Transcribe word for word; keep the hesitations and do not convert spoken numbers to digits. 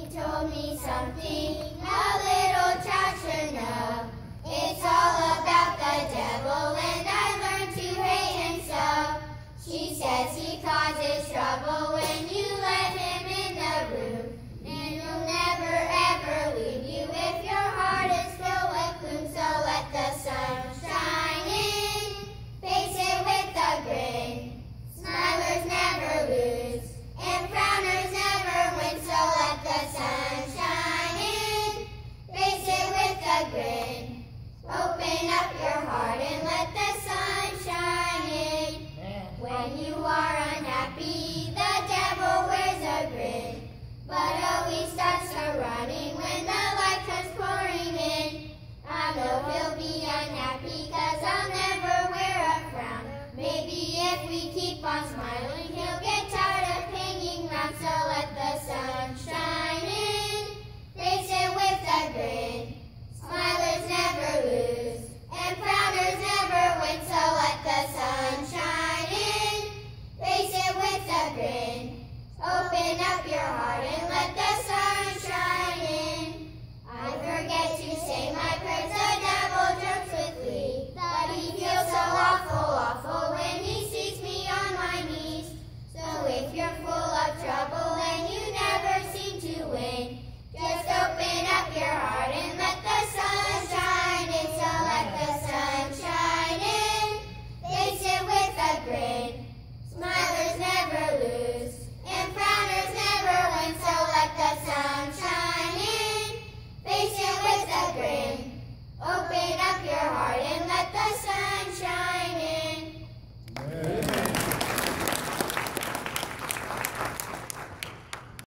told me something a little child should know. It's all about the devil, and I learned to hate him so. She says he causes trouble when you let him in the room, and he'll never ever leave you if your heart is filled with gloom. So let the sun shine in, face it with a grin. Smilers never lose, and frowners never win. So let the sun shine in, face it with a grin. Open up your heart and let the sun shine in. When you are unhappy, the devil wears a grin, but always starts to running when the light comes pouring in. I know he'll be unhappy, cause I'll never wear a frown. Maybe if we keep on smiling, he'll get tired of hanging round. So let the sun shine in, face it with a grin. Smilers never lose, and frowners never win. So let the sun shine in, face it with a grin. Open up your heart and let the sun